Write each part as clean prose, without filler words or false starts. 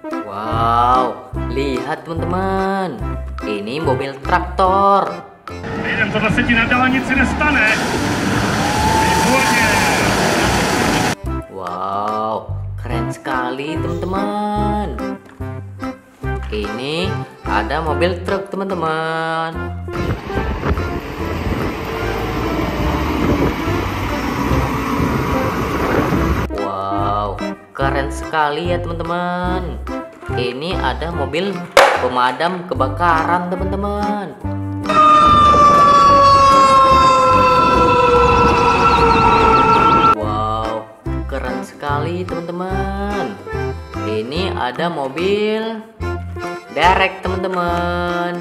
Wow, lihat teman-teman. Ini mobil traktor. Jeden to dosyć na dálnici nestane. Výborně. Wow, keren sekali teman-teman. Ini ada mobil truk teman-teman. Wow, keren sekali ya teman-teman. Ini ada mobil pemadam kebakaran teman-teman. Wow, keren sekali teman-teman. Ini ada mobil derek teman-teman.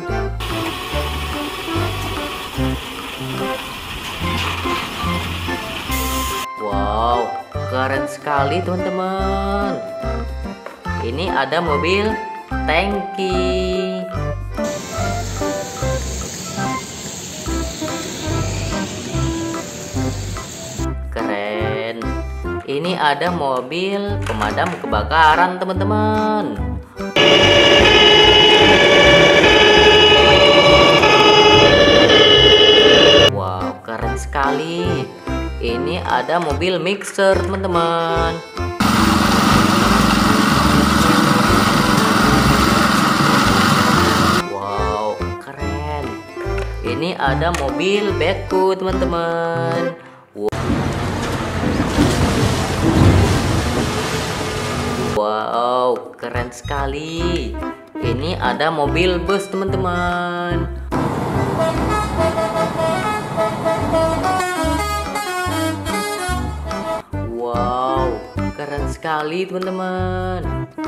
Wow, keren sekali teman-teman. Ini ada mobil tangki. Keren. Ini ada mobil pemadam kebakaran teman-teman. Wow, keren sekali. Ini ada mobil mixer teman-teman. Wow, keren. Ini ada mobil backhoe teman-teman. Wow, keren sekali. Ini ada mobil bus teman-teman. Wow, keren sekali teman-teman.